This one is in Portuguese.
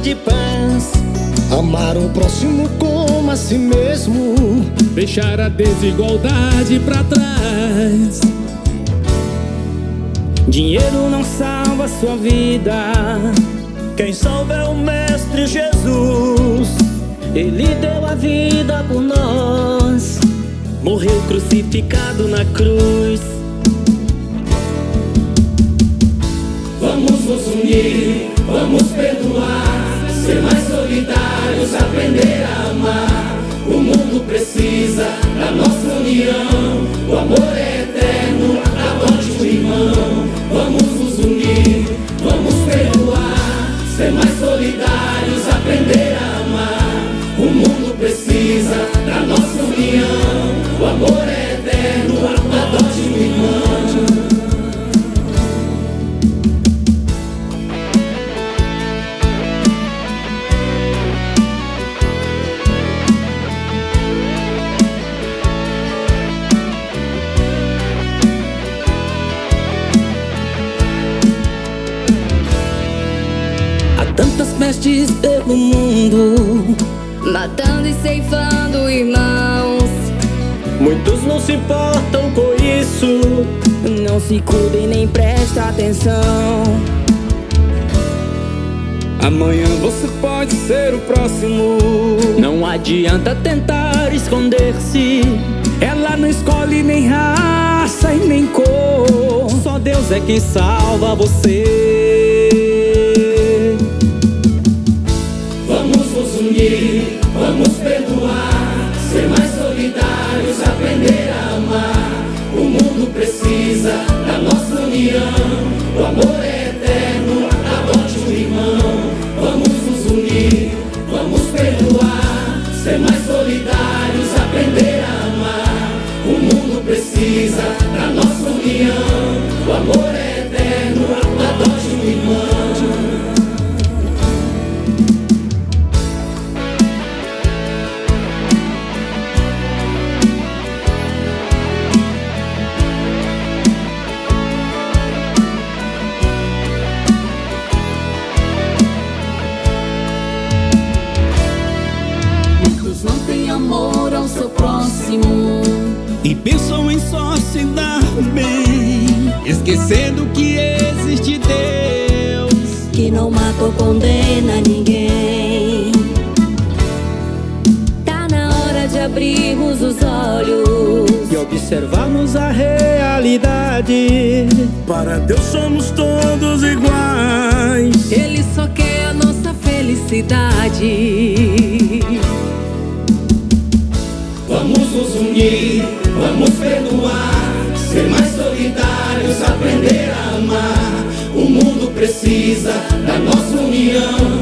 de paz. Amar o próximo como a si mesmo. Deixar a desigualdade pra trás. Dinheiro não salva sua vida. Quem salva é o Mestre Jesus. Ele deu a vida por nós. Morreu crucificado na cruz. Vamos nos unir, vamos perdoar, ser mais solidários, aprender a amar. O mundo precisa da nossa união. O amor é eterno, adote o irmão. Vamos nos unir, vamos perdoar, ser mais solidários, aprender a amar. O mundo precisa da nossa união. O amor é eterno, adote o irmão. Tantas pestes pelo mundo, matando e ceifando irmãos. Muitos não se importam com isso, não se cuidem nem prestam atenção. Amanhã você pode ser o próximo. Não adianta tentar esconder-se. Ela não escolhe nem raça e nem cor. Só Deus é quem salva você. Vamos nos unir, vamos perdoar, ser mais solidários, aprender a amar. O mundo precisa da nossa união. O amor é eterno, adote o irmão. Vamos nos unir, vamos perdoar, ser mais solidários, aprender a amar. O mundo precisa da nossa união. O amor é eterno, adote o irmão. Não tem amor ao seu próximo e pensam em só se dar bem, esquecendo que existe Deus, que não mata ou condena ninguém. Tá na hora de abrirmos os olhos e observarmos a realidade. Para Deus somos todos iguais. Ele só quer a nossa felicidade. Vamos nos unir, vamos perdoar, ser mais solidários, aprender a amar. O mundo precisa da nossa união.